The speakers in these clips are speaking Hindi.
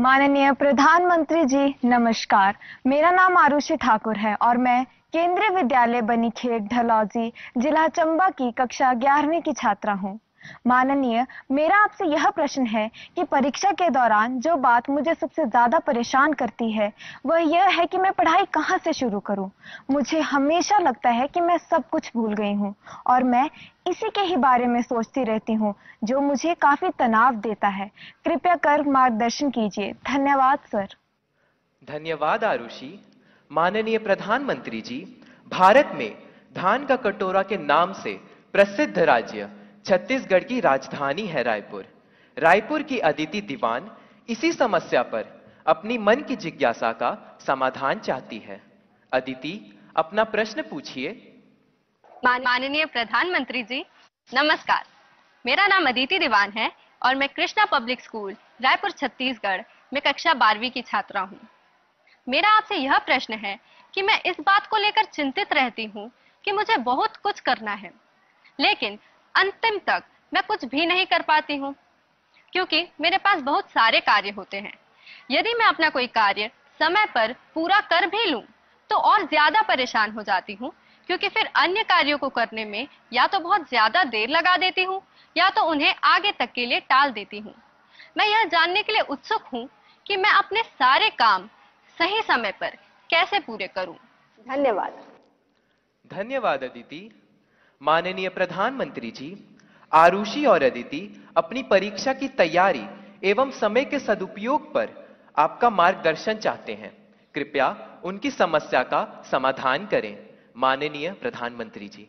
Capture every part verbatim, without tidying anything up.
माननीय प्रधानमंत्री जी नमस्कार। मेरा नाम आरुषि ठाकुर है और मैं केंद्रीय विद्यालय बनीखेत ढलौजी जिला चंबा की कक्षा ग्यारहवीं की छात्रा हूँ। माननीय, मेरा आपसे यह प्रश्न है कि परीक्षा के दौरान जो बात मुझे सबसे ज्यादा परेशान करती है वह यह है कि मैं पढ़ाई कहाँ से शुरू करूं। मुझे हमेशा लगता है कि मैं सब कुछ भूल गई हूं और मैं इसी के ही बारे में सोचती रहती हूं, जो मुझे काफी तनाव देता है। कृपया कर मार्गदर्शन कीजिए। धन्यवाद सर। धन्यवाद आरुषि। माननीय प्रधानमंत्री जी, भारत में धान का कटोरा के नाम से प्रसिद्ध राज्य छत्तीसगढ़ की राजधानी है रायपुर। रायपुर की अदिति दीवान इसी समस्या पर अपनी मन की जिज्ञासा का समाधान चाहती है। अदिति, अपना प्रश्न पूछिए। माननीय प्रधानमंत्री जी नमस्कार। मेरा नाम अदिति दीवान है और मैं कृष्णा पब्लिक स्कूल रायपुर छत्तीसगढ़ में कक्षा बारहवीं की छात्रा हूँ। मेरा आपसे यह प्रश्न है कि मैं इस बात को लेकर चिंतित रहती हूँ कि मुझे बहुत कुछ करना है, लेकिन अंतिम तक मैं कुछ भी नहीं कर पाती हूँ, क्योंकि मेरे पास बहुत सारे कार्य होते हैं। यदि मैं अपना कोई कार्य समय पर पूरा कर भी लूं, तो और ज्यादा परेशान हो जाती हूँ, क्योंकि फिर अन्य कार्यों को करने में या तो बहुत ज्यादा देर लगा देती हूँ या तो उन्हें आगे तक के लिए टाल देती हूँ। मैं यह जानने के लिए उत्सुक हूँ कि मैं अपने सारे काम सही समय पर कैसे पूरे करूं। धन्यवाद। धन्यवाद अदिति। माननीय प्रधानमंत्री जी, आरुषि और अदिति अपनी परीक्षा की तैयारी एवं समय के सदुपयोग पर आपका मार्गदर्शन चाहते हैं। कृपया उनकी समस्या का समाधान करें। माननीय प्रधानमंत्री जी।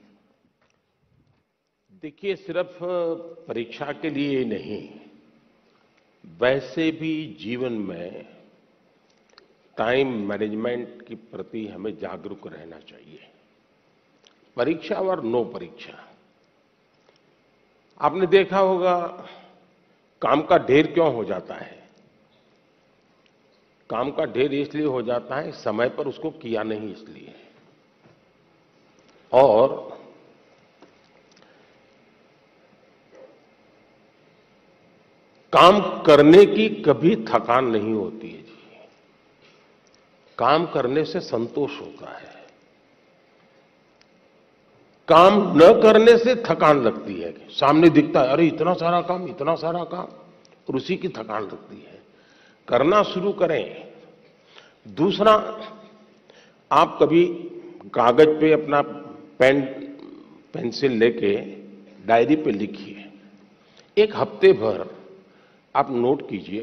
देखिए, सिर्फ परीक्षा के लिए नहीं, वैसे भी जीवन में टाइम मैनेजमेंट के प्रति हमें जागरूक रहना चाहिए। परीक्षा और नो परीक्षा, आपने देखा होगा काम का ढेर क्यों हो जाता है। काम का ढेर इसलिए हो जाता है समय पर उसको किया नहीं इसलिए। और काम करने की कभी थकान नहीं होती है जी। काम करने से संतोष होता है, काम न करने से थकान लगती है। सामने दिखता है अरे इतना सारा काम, इतना सारा काम, और उसी की थकान लगती है। करना शुरू करें। दूसरा, आप कभी कागज पे अपना पेन पेंसिल लेके डायरी पे लिखिए। एक हफ्ते भर आप नोट कीजिए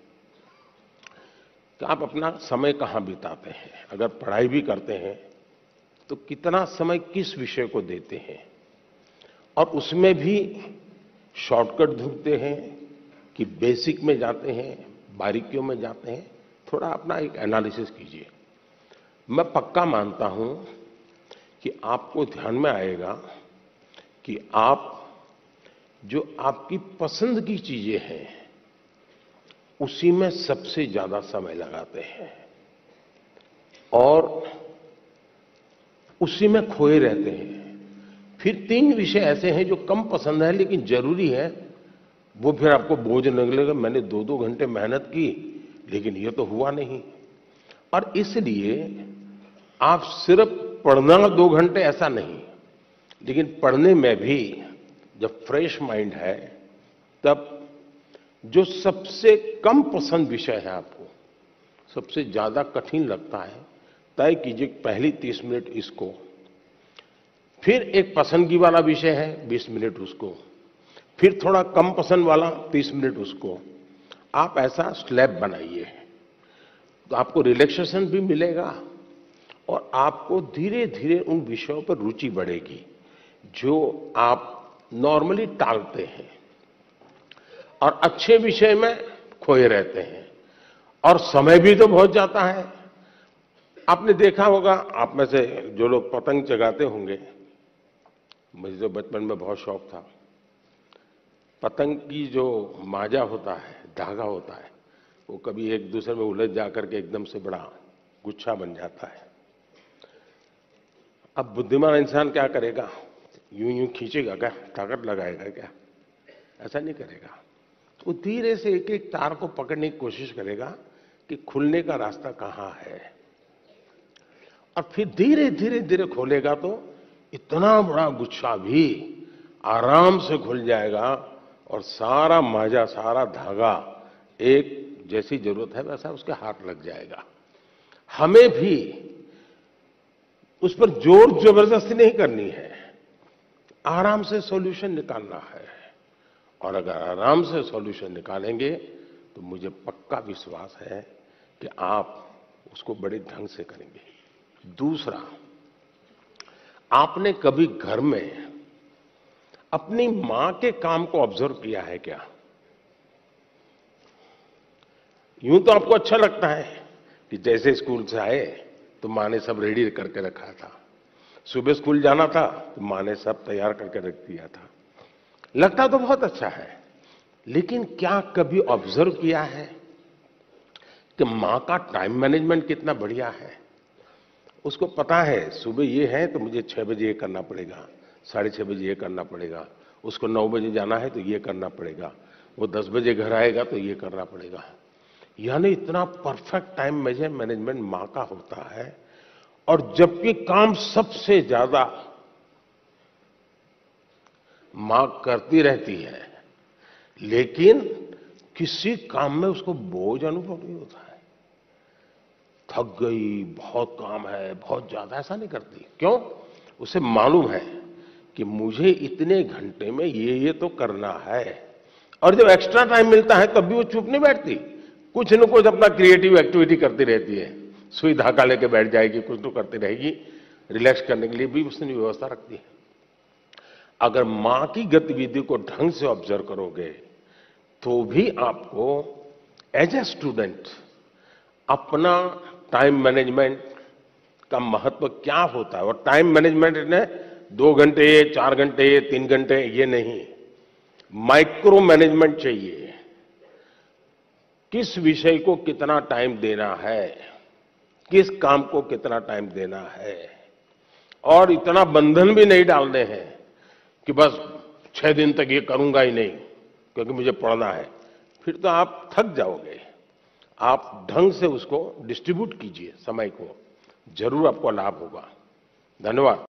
कि आप अपना समय कहां बिताते हैं। अगर पढ़ाई भी करते हैं तो कितना समय किस विषय को देते हैं, और उसमें भी शॉर्टकट ढूंढते हैं कि बेसिक में जाते हैं, बारीकियों में जाते हैं। थोड़ा अपना एक एनालिसिस कीजिए। मैं पक्का मानता हूं कि आपको ध्यान में आएगा कि आप जो आपकी पसंद की चीजें हैं उसी में सबसे ज्यादा समय लगाते हैं और उसी में खोए रहते हैं। फिर तीन विषय ऐसे हैं जो कम पसंद है लेकिन जरूरी है, वो फिर आपको बोझ लगेगा। मैंने दो दो घंटे मेहनत की लेकिन ये तो हुआ नहीं। और इसलिए आप सिर्फ पढ़ना दो घंटे ऐसा नहीं, लेकिन पढ़ने में भी जब फ्रेश माइंड है तब जो सबसे कम पसंद विषय है, आपको सबसे ज्यादा कठिन लगता है, तय कीजिए पहली तीस मिनट इसको, फिर एक पसंदगी वाला विषय है बीस मिनट उसको, फिर थोड़ा कम पसंद वाला तीस मिनट उसको। आप ऐसा स्लैब बनाइए तो आपको रिलैक्सेशन भी मिलेगा और आपको धीरे धीरे उन विषयों पर रुचि बढ़ेगी जो आप नॉर्मली टालते हैं और अच्छे विषय में खोए रहते हैं। और समय भी तो बहुत जाता है। आपने देखा होगा, आप में से जो लोग पतंग चगाते होंगे, मुझे तो बचपन में बहुत शौक था। पतंग की जो माजा होता है, धागा होता है, वो कभी एक दूसरे में उलझ जाकर के एकदम से बड़ा गुच्छा बन जाता है। अब बुद्धिमान इंसान क्या करेगा? यूं यूं खींचेगा क्या? ताकत लगाएगा क्या? ऐसा नहीं करेगा। वो धीरे से एक एक तार को पकड़ने की कोशिश करेगा कि खुलने का रास्ता कहां है, और फिर धीरे धीरे धीरे खोलेगा तो इतना बड़ा गुच्छा भी आराम से खुल जाएगा और सारा माजा, सारा धागा एक जैसी जरूरत है वैसा उसके हाथ लग जाएगा। हमें भी उस पर जोर जबरदस्ती नहीं करनी है, आराम से सॉल्यूशन निकालना है। और अगर आराम से सॉल्यूशन निकालेंगे तो मुझे पक्का विश्वास है कि आप उसको बड़े ढंग से करेंगे। दूसरा, आपने कभी घर में अपनी मां के काम को ऑब्जर्व किया है क्या? यूं तो आपको अच्छा लगता है कि जैसे स्कूल से आए तो मां ने सब रेडी करके रखा था, सुबह स्कूल जाना था तो मां ने सब तैयार करके रख दिया था, लगता तो बहुत अच्छा है। लेकिन क्या कभी ऑब्जर्व किया है कि मां का टाइम मैनेजमेंट कितना बढ़िया है? उसको पता है सुबह ये है तो मुझे छह बजे ये करना पड़ेगा, साढ़े छह बजे ये करना पड़ेगा, उसको नौ बजे जाना है तो ये करना पड़ेगा, वो दस बजे घर आएगा तो ये करना पड़ेगा। यानी इतना परफेक्ट टाइम मैनेजमेंट मां का होता है। और जबकि काम सबसे ज्यादा मां करती रहती है, लेकिन किसी काम में उसको बोझ अनुभव नहीं होता है। थक गई, बहुत काम है, बहुत ज्यादा, ऐसा नहीं करती। क्यों? उसे मालूम है कि मुझे इतने घंटे में ये ये तो करना है। और जब एक्स्ट्रा टाइम मिलता है तब भी वो चुप नहीं बैठती, कुछ न कुछ अपना क्रिएटिव एक्टिविटी करती रहती है। सुई धागा लेके बैठ जाएगी, कुछ तो करती रहेगी, रिलैक्स करने के लिए भी उसने व्यवस्था रखती है। अगर मां की गतिविधि को ढंग से ऑब्जर्व करोगे तो भी आपको एज ए स्टूडेंट अपना टाइम मैनेजमेंट का महत्व क्या होता है, और टाइम मैनेजमेंट ने दो घंटे, चार घंटे, तीन घंटे ये नहीं, माइक्रो मैनेजमेंट चाहिए। किस विषय को कितना टाइम देना है, किस काम को कितना टाइम देना है, और इतना बंधन भी नहीं डालने हैं कि बस छह दिन तक ये करूंगा ही नहीं क्योंकि मुझे पढ़ना है। फिर तो आप थक जाओगे। आप ढंग से उसको डिस्ट्रीब्यूट कीजिए समय को, जरूर आपको लाभ होगा। धन्यवाद।